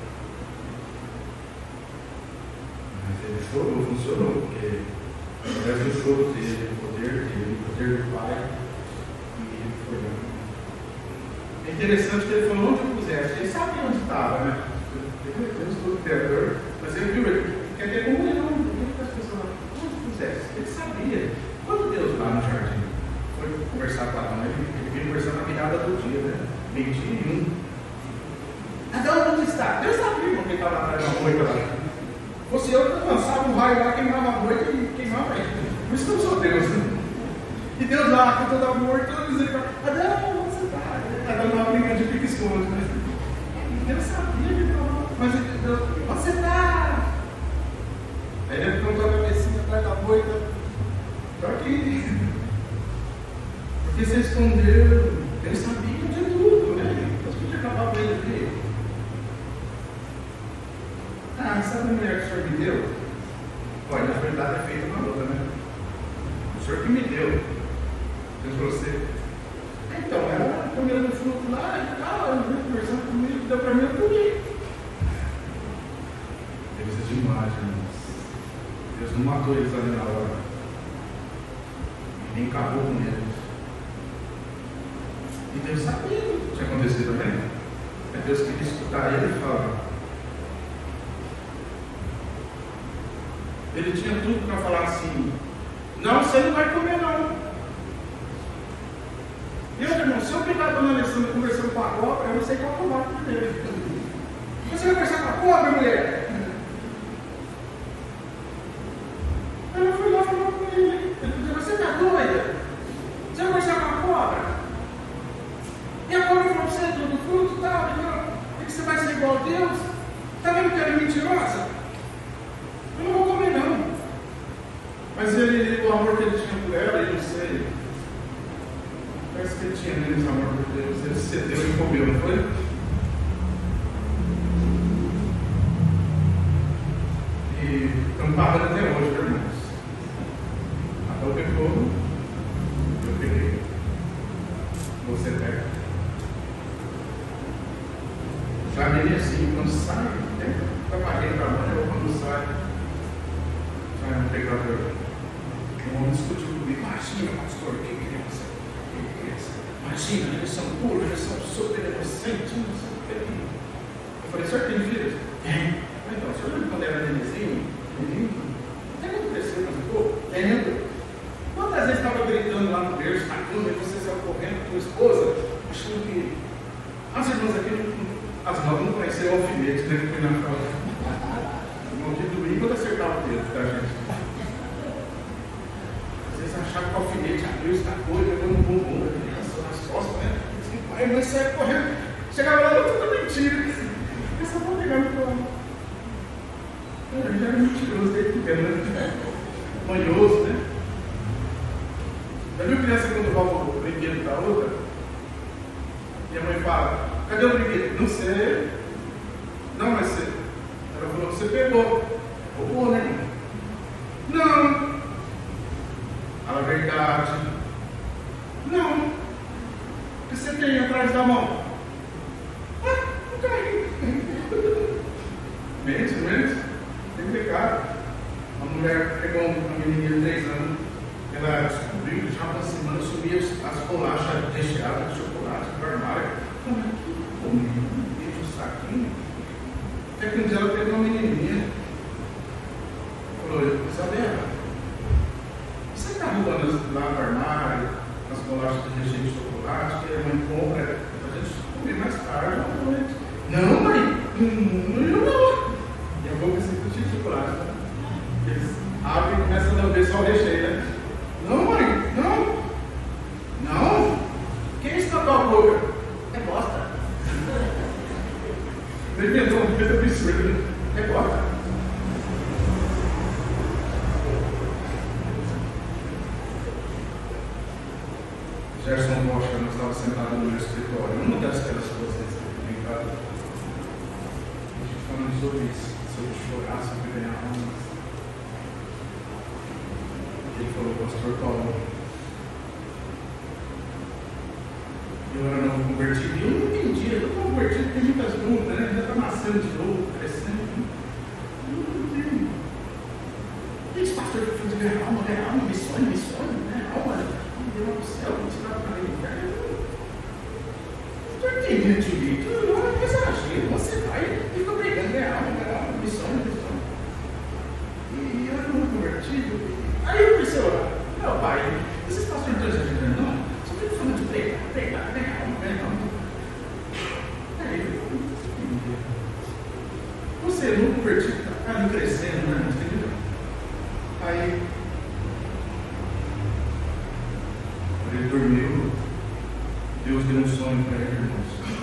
Mas ele chorou, funcionou, porque através do choro dele, o poder dele, o poder do Pai, e ele foi lá. É interessante que ele falou onde eu pusesse. Ele sabia onde estava, né? Deus todo criador, mas ele viu, ele quer ter comunhão. Ele as pessoas lá, onde pusesse. Ele sabia. Quando Deus lá no jardim foi conversar com Adão, ele, ele veio conversar na virada do dia, né? Meio-dia e um. Adão, onde está? Deus sabia porque estava atrás da moita lá. Se fosse eu, eu lançava um raio lá, queimava a moita e queimava ele. Por isso que eu sou Deus. E Deus lá, com toda a morte, todo misericórdia. Adão, onde você está? Adão estava brincando de pique-esconde, né? Deus sabia que estava, mas ele deu: onde você está? Aí ele apontou a cabecinha atrás da moita. Estou aqui. Porque você escondeu. Ele sabia de tudo, né? Deus podia acabar com ele. deu para mim, eu comi. Eles é demais, irmãos. Deus não matou eles ali na hora. Nem acabou com eles. E Deus sabia o que tinha acontecido também. É Deus queria escutar ele e falar. Ele tinha tudo para falar assim: não, você não vai comer não. Eu, irmão, se eu pegar a dona Alessandra conversando com a cobra, eu não sei qual que eu vou primeiro. Você vai conversar com a cobra, mulher? Ela foi lá e falou com ele. Ele disse: você está doida? Você vai conversar com a cobra? E a cobra falou: você é do fruto, tá? É que você vai ser igual a Deus? Está vendo que ela é mentirosa? Eu não vou comer não. Mas ele, o amor que ele tinha por ela, eu não sei. Parece que ele tinha menos amor por Deus. Ele cedeu e comeu, não foi? E estamos pagando até hoje, irmãos. A boca é fogo, eu peguei. Você pega. Já me assim, quando sai, né? Está pagando para a mãe, ou quando sai, sai um pecador. Um homem discutiu comigo: imagina, pastor, que criança, que criança. Imagina, eles são puros, eles são super inocentes, não sei o que. Eu falei: o senhor tem filhos? Tem. Então, o senhor lembra quando era nenenzinho? Menino? Até quando cresceu, mas ficou? Lembro. Quantas vezes estava gritando lá no berço, na cama, e você saiu correndo com a tua esposa, achando que as irmãs aqui, as mãos não conheceram o alfinete, né, que foi na fralda. O maldito domingo quando acertava o dedo, tá, gente? Às vezes achava que o alfinete abriu, estacou e pegou no bumbum da criança, nas costas, né? Assim, pai, a mãe saia correndo. Chegava lá, não, tudo mentira. Eu só vou pegar no colo. Eu já era mentiroso desde pequeno, né? Manhoso, né? Já viu criança quando rouba o brinquedo da outra? E a mãe fala: cadê o brinquedo? Não sei. Não, mas você. Ela falou: você pegou. Roubou, né, irmão? Não. Fala a verdade. Não. O que você tem atrás da mão? Ah, não cai. Mente, mente. Tem pecado. Uma mulher pegou uma menininha de três anos. Ela descobriu que já uma semana sumia as bolachas recheadas de chocolate no armário. Como é que comigo? Deixa o saquinho. Até que um dia ela pegou uma menininha. Falou: Isabela, você está roubando lá no armário as bolachas de recheio de chocolate que a mãe compra para a gente comer mais tarde? Não, mãe, não, não. E a boca sempre tinha chocolate. Né? Eles abrem e começam a lamber só o recheio, né? Não, mãe, não. Não. Quem está com a boca? É bosta. Ele inventou uma coisa absurda, né? É bosta. Gerson Rocha, nós estávamos sentados no meu escritório. Uma das aquelas coisas em casa. A gente falando sobre isso, sobre chorar, sobre ganhar almas. Ele falou: pastor Paulo, eu era novo convertido e eu não entendi. Eu estou convertido, tem muitas dúvidas, né? Ainda está nascendo de novo, crescendo. Eu não entendi. E esse pastor que foi de ganhar alma, ganhar alma, missões, missões, né? Alma, não deu ao céu, não se dá para ele. Eu não entendi direito. Não é exagero. Você vai e fica brigando, ganhar alma, ganhar alma, missões, missões. E eu era novo convertido. Aí eu comecei a orar: meu pai, vocês estão sendo exagerando? Não, só estou falando de pregar, pregar, pregar, pregar. Aí você não convertido, está ali crescendo, né? Entendeu? Aí ele dormiu, Deus deu um sonho para ele, irmãos.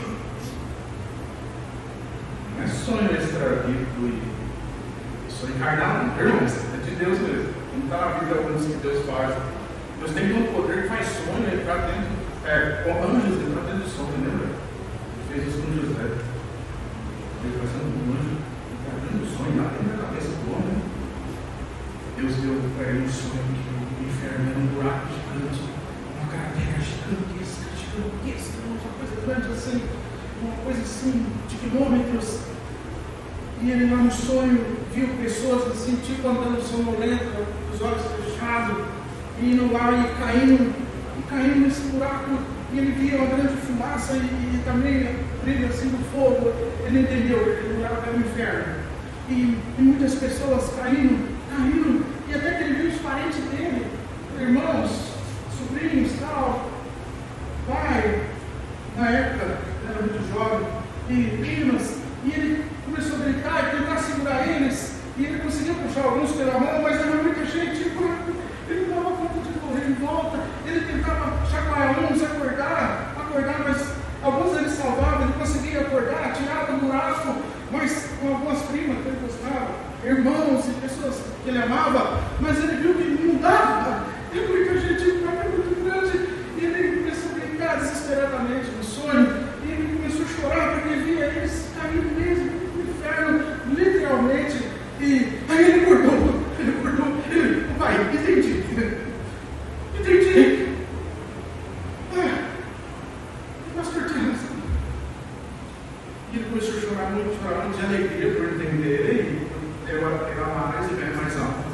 Não é sonho extra-bíblico e sonho carnal, não, irmãos, é de Deus mesmo. Não está na vida alguns que Deus faz. Deus tem um poder que faz sonho, entrar dentro, é, com anjos entrar dentro do sonho, lembra? Ele fez isso com José. Ele fazendo um anjo, entrar dentro do sonho, lá dentro da cabeça do homem. Deus deu para ele um sonho que o inferno era um buraco gigante, uma cratera gigantesca, gigantesca, uma coisa grande assim. E uma coisa assim, de quilômetros. E ele lá no sonho viu pessoas assim, tipo andando sonolento, os olhos fechados, e indo lá e caindo, e caindo nesse buraco. E ele via uma grande fumaça e, e também brilho assim do fogo. Ele entendeu que aquele buraco era o inferno. E, e muitas pessoas caindo, caindo, e até que ele viu os parentes dele, irmãos, sobrinhos, tal, pai, na época, era muito jovem, e primas, e ele começou a gritar e tentar segurar eles, e ele conseguiu puxar alguns pela mão, mas era muita gente, ele não dava conta de correr em volta, ele tentava chacoalhar uns, acordar, acordar, mas alguns ele salvava, ele conseguia acordar, tirar do buraco, mas com algumas primas que ele gostava, irmãos e pessoas que ele amava, mas ele viu que não dava, e muita gente, o buraco é muito grande, e ele começou a brincar desesperadamente no sonho, e ele começou a chorar porque via eles caindo mesmo no inferno, literalmente, e aí ele acordou, ele acordou, ele, pai, entendi, entendi, ah, pastor tinha razão. E ele começou a chorar muito, chorar muito de alegria por entender, e eu agora pegar mais e ver mais alto.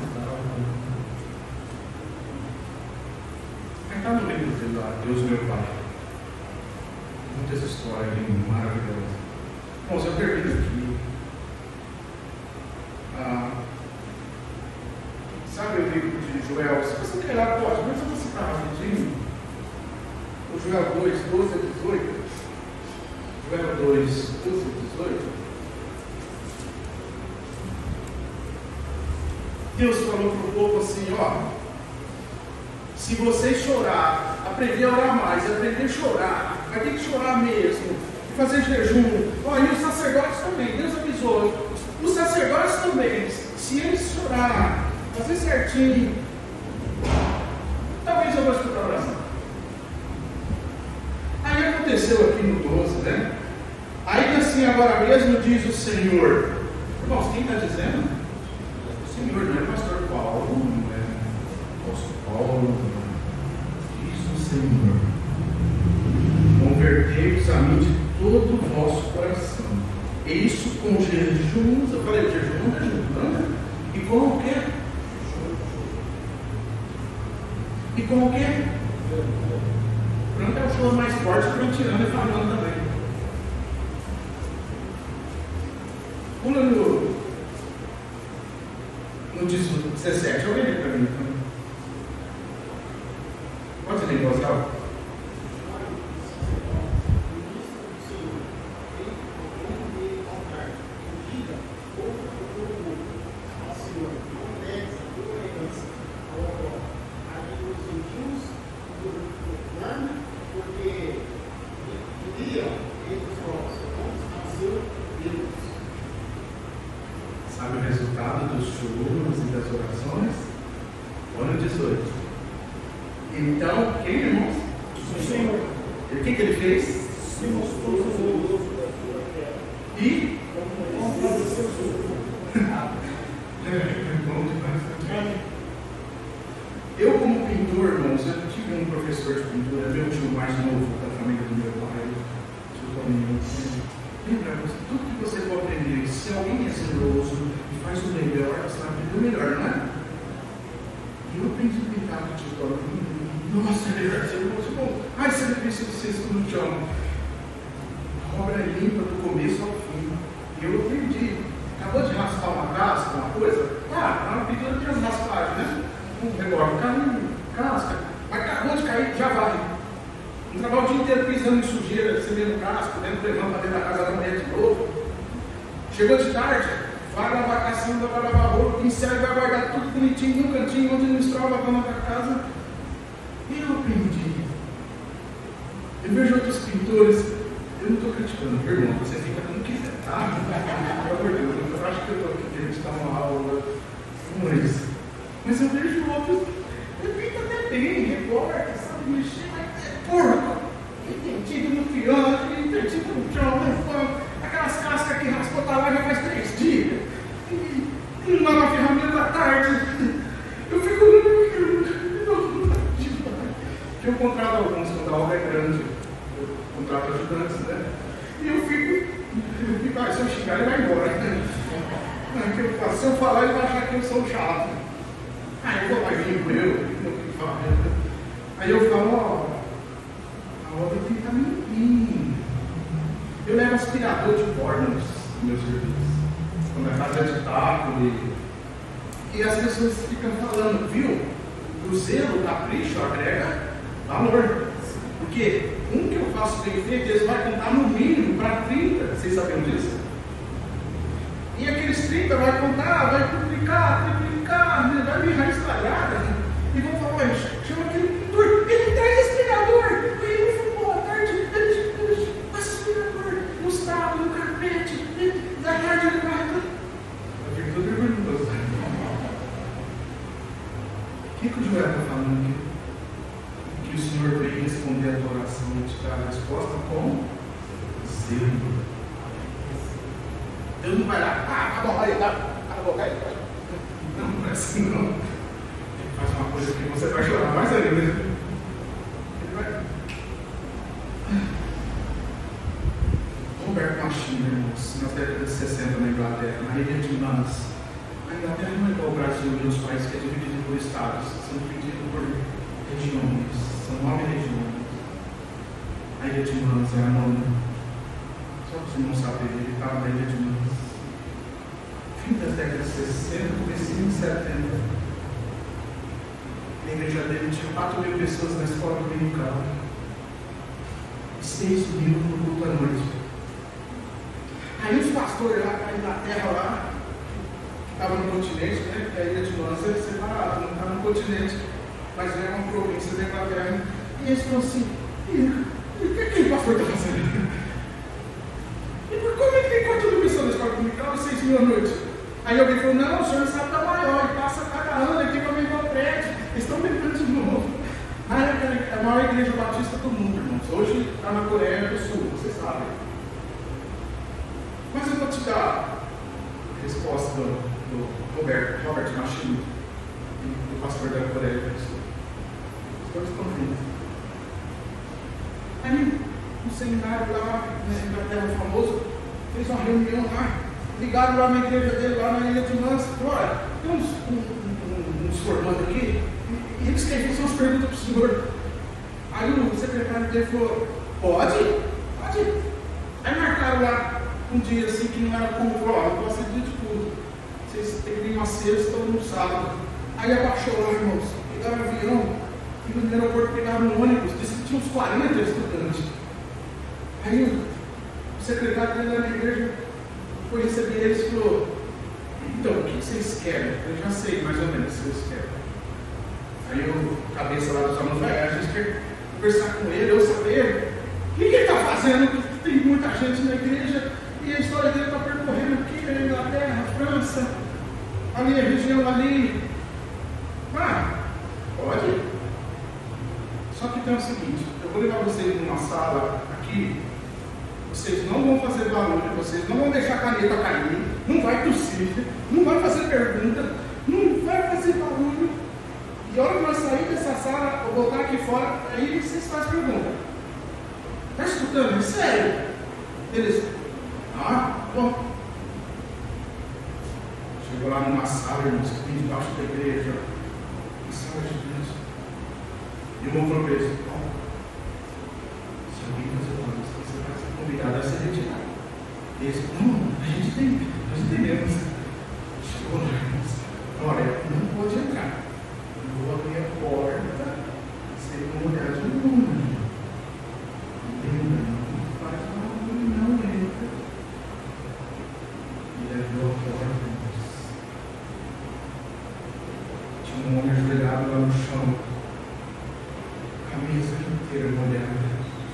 Aí está no livro dele lá, Deus meu Pai. Muitas histórias maravilhosas. Bom, eu termino aqui. Ah, sabe o livro de Joel? Se você quer lá, pode, mas eu vou citar rapidinho. O Joel dois, doze a dezoito. Joel dois, doze a dezoito. Deus falou para o povo assim, ó, se vocês chorar, aprender a orar mais, aprender a chorar, vai ter que chorar mesmo, fazer jejum, ó, e os sacerdotes também, Deus avisou, os sacerdotes também, se eles chorarem, fazer certinho, talvez eu vou escutar a oração. Aí aconteceu aqui no doze, né? Aí assim, agora mesmo diz o Senhor, irmãos, quem está dizendo? O Senhor, não é pastor Paulo, não é apóstolo Paulo, diz o Senhor, convertei-vos a mim de todo o vosso coração, e isso com jejuns, eu falei jejum, jejum, e com o quê? E com o quê? Pronto, é o show mais forte, tirando e falando também. Pula no, no dezessete, alguém lê para mim. Pode ler em voz alta? Sabe o resultado dos choros e das orações? Olha o dezoito. Então, quem, irmãos? O Senhor. E o que, que ele fez? Se mostrou e eu, como pintor, irmãos, eu tive um professor de pintura, meu tio mais novo da família do meu pai, tio Toninho. Lembra, tudo que você for aprender, se alguém é zeloso e faz o melhor, você vai aprender o melhor, não é? E eu aprendi a pintar com o tio Toninho. Nossa, ele é zeloso. Bom, ai, você deve ver se vocês como chamam. A obra é limpa do começo ao fim. E eu aprendi. Acabou de raspar uma casca, uma coisa? Ah, na pintura tem as raspagens, né? Um negócio, caiu, casca. Mas acabou de cair, já vai. Um trabalho o dia inteiro pisando em sujeira, recebendo casco, dentro levando para dentro da casa da mulher de novo. Chegou de tarde, vai lavar a caçamba, vai lavar roupa, pincel e vai guardar tudo bonitinho num cantinho onde não estrova a cama para casa. E eu aprendi. Eu vejo outros pintores, eu não estou criticando, meu irmão, você fica como quiser, tá? Pelo amor de Deus, eu acho que eu estou aqui querendo estar uma aula com eles. Mas eu vejo outros, eu pinto até bem, recorta, sabe, mexer, mas é porco. Entendido no piano, entendido no chão, né? Aquelas cascas que raspou tá lá já faz três dias. E não dá uma ferramenta à tarde. Eu fico olhando que eu contrato alguns quando a obra é grande. Eu contrato ajudantes, né? E eu fico, eu fico, ah, se eu xingar, ele vai embora. Que eu faço? Se eu falar, ele vai achar que eu sou chato. Aí eu vou lá e limpo eu, aí eu falo, ó, a obra tem que estar limpinha. Eu levo aspirador de pó no meu serviço. Quando é fazer de taco e... e as pessoas ficam falando, viu? O zelo, o capricho agrega valor. Porque um que eu faço bem feito, eles vão contar no mínimo para trinta. Vocês sabiam disso? E aqueles trinta vai contar, vai duplicar, triplicar, né? Vai vir raiz quadrada. E vão falar, olha, chama aquele pintor, ele traz aspirador. E ele falou, boa tarde, ele traz aspirador, no estado, no carpete, da tarde ele vai. Eu fico todo vergonhoso. O que, que o Joel está falando aqui? Que o Senhor veio responder a tua oração e te dar a resposta com zelo. Deus não vai lá, ah, tá bom, aí, tá, tá bom, aí, tá. Não, não é assim não. Ele faz uma coisa que você vai chorar mais ainda. Ele vai. Roberto Machino, irmãos, nas décadas de sessenta na Inglaterra, na ilha de Mans. A Inglaterra não é igual ao Brasil e outros países que é dividido por estados, são divididos por regiões, são nove regiões. A ilha de Mans é a nona. Só para os irmãos saberem, ele estava na ilha de Mans. Fim das décadas de sessenta, comecinho de setenta. A igreja dele tinha quatro mil pessoas na escola dominical. E seis mil no culto à noite. Aí os pastores lá da Inglaterra lá, estavam no continente, né? Porque a ilha de Mans é separada, não estava no continente, mas é uma província da Inglaterra. E eles falaram assim, e o que aquele pastor está fazendo? E por como é que tem quatro mil pessoas na escola dominical e seis mil à noite? Aí alguém falou, não, o senhor sabe da maior, ele passa cada ano, ele fica meio no prédio, eles estão tentando de novo. Ah, é a maior igreja batista do mundo, irmãos. Hoje está na Coreia do Sul, vocês sabem. Mas eu vou te dar a resposta do, do Robert, Robert Machino, do pastor da Coreia do Sul. Os dois estão juntos. Aí, um seminário lá, na Inglaterra famoso, fez uma reunião lá, ligaram lá na igreja dele, lá na ilha de Mans, olha, tem uns, um, um, uns formandos aqui, e eles querem fazer umas perguntas para o senhor. Aí o secretário dele falou, pode? Pode. Aí marcaram lá um dia assim que não era como, ó, não posso dia de tudo. Vocês têm que vir uma sexta ou no sábado. Aí abaixou lá, irmãos, pegaram um avião, e no aeroporto pegaram um ônibus, disse que tinha uns quarenta estudantes. Aí o secretário dele lá na igreja foi receber eles e falou, então, o que vocês querem? Eu já sei mais ou menos o que vocês querem. Aí o cabeça lá dos alunos, vai, a gente quer conversar com ele, eu saber o que, que ele está fazendo, tem muita gente na igreja, e a história dele está percorrendo aqui, na Inglaterra, França, ali a região ali. Ah, pode. Só que tem o seguinte, eu vou levar vocês numa sala aqui, vocês não vão fazer barulho, vocês não vão deixar a caneta cair, não vai tossir, não vai fazer pergunta, não vai fazer barulho. E a hora que nós sairmos dessa sala, eu voltar aqui fora, aí vocês fazem pergunta. Está escutando? É sério? Eles, ah, bom. Chegou lá numa sala, irmãos, debaixo da igreja, uma sala gigante. E o irmão falou para eles, se alguém fazer barulho, você vai ser convidado a se retirar. E eles, não, a gente tem, nós entendemos. Chegou lá, irmãos, olha, não pode entrar. Eu vou abrir a porta, sem olhar de longe. Entenda, não faz barulho, não entra. E abriu a porta. Tinha um homem ajoelhado lá no chão, a mesa inteira molhada.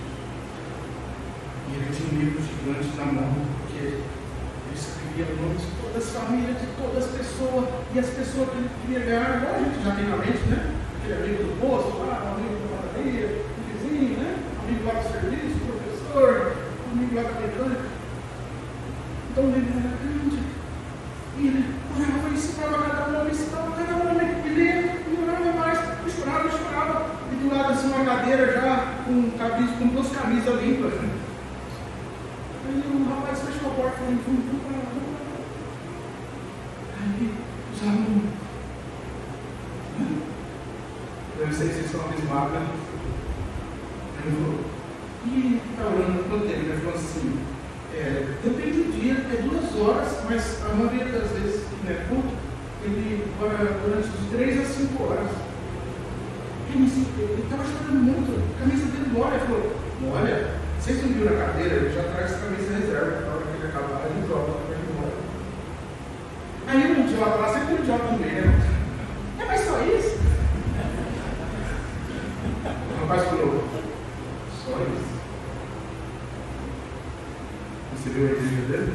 E ele tinha um livro gigante na mão, porque ele escrevia o nome de todas as famílias, de todas as pessoas, e as pessoas que ele queria ganhar, igual a gente já tem na mente, né? Aquele amigo do posto, lá, amigo da padaria, o vizinho, né? Amigo lá do serviço, professor, amigo lá da mecânica. Então o livro era grande. E ele orava, ensinava cada homem, ensinava cada homem, e lia, e orava mais, e chorava, e chorava. E do lado assim uma cadeira já com, camisa, com duas camisas limpas. Aí o rapaz fechou a porta, falou, vamos para lá, vamos para lá. Aí os alunos, eu sei que vocês estão abismados, né? Aí ele falou, e está orando quanto tempo? Ele falou assim, é, depende do dia, é duas horas, mas a maioria das vezes que não é culto, ele ora durante de três a cinco horas. Ele estava chorando muito, a camisa dele molha. Ele falou, olha, vocês não viram na cadeira, ele já traz a camisa reserva, na hora que ele acabar, ele troca para ele embora. Aí um idiota lá, sempre um idiota no meio, né? É, mas só isso? O rapaz falou, só isso? Você viu a igreja dele?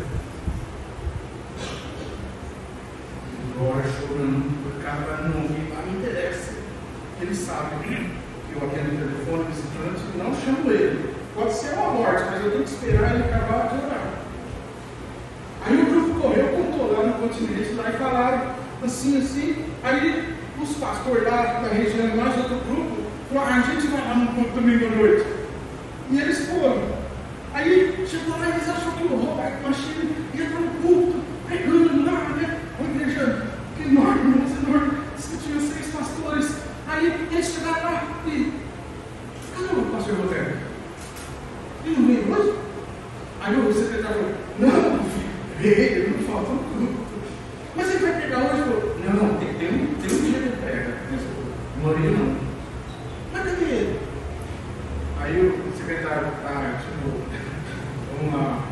Agora chorando, o cara não me interessa. Ele sabe que eu atendo o telefone visitante e não chamo ele. Pode ser uma morte, mas eu tenho que esperar ele acabar de orar. Aí o grupo correu, contou lá no continente lá e falaram assim, assim. Aí os pastores lá da região, nós outro grupo, falaram, ah, a gente vai lá no ponto domingo à noite. E eles foram. Aí chegou lá e eles acharam que o Roberto Machine ia para um culto, pregando lá, né? Uma igreja enorme, irmãos, enorme. Diz que tinha seis pastores. Aí eles chegaram lá e, cadê o pastor Roberto? Ele não veio hoje? Aí o secretário falou, não, filho, veio, não falta tudo. Mas ele vai pregar hoje? Falou, não, tem, tem, um, tem um dia que ele prega. Não morri não. Mas cadê ele? Aí o secretário, ah, tipo, vamos lá.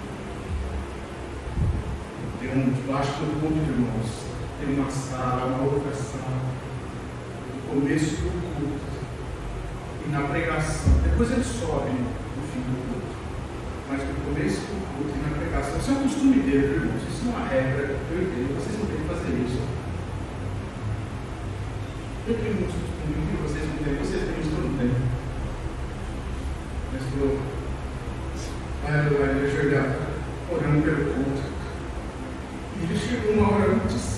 Tem um, debaixo do culto, irmãos, tem uma sala, uma outra sala. Começo do culto e na pregação, depois ele sobe no fim do culto, mas no começo do culto e na pregação, isso é um costume dele, irmãos, isso não é uma regra, eu entendo, vocês não têm que fazer isso. Eu tenho um costume que vocês não têm, vocês têm isso que eu não tenho. Mas eu, aleluia, ajoelhado, orando pelo culto, e ele chegou uma hora antes.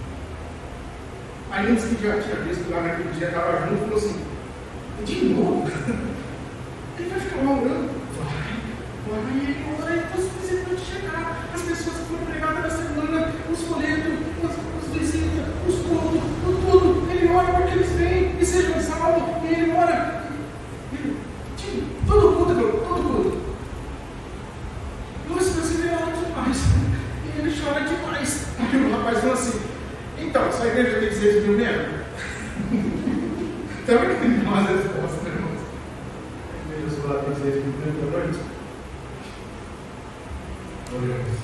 Aí antes que já tinha visto lá naquele dia, estava junto, falou assim, de novo? Ele vai ficar lá orando? Vai, vai, ele ora, e depois você pode chegar. As pessoas que foram pregadas na semana, os folhetos, os, os visitas, os cultos, tudo, ele ora para que eles venham e sejam salvos, e ele ora. Ele, tio, todo culto, todo culto. Nossa, você vê ora demais. E ele chora demais. Aí o rapaz falou assim, então, essa igreja tem seis mil membros? Então, nós a resposta, né, irmãos? A igreja solar tem seis mil membros da noite? Oremos.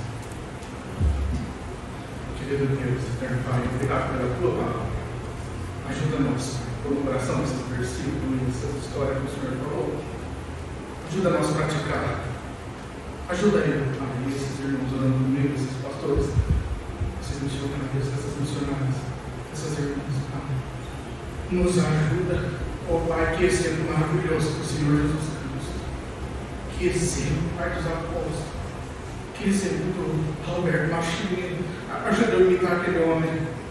Querido Deus, eterno Pai, obrigado pela tua palavra. Ajuda-nos pelo coração desses versículos, essas histórias que o Senhor falou. Ajuda-nos a praticar. Ajuda aí, Pai, esses irmãos orando comigo, esses pastores. Esses missionários, essas missionárias, essas irmãs, Pai. Nos ajuda, ó Pai, que exemplo maravilhoso do Senhor Jesus Cristo. Que exemplo, Pai dos apóstolos. Que exemplo do Roberto Machine. Ajuda a imitar aquele homem.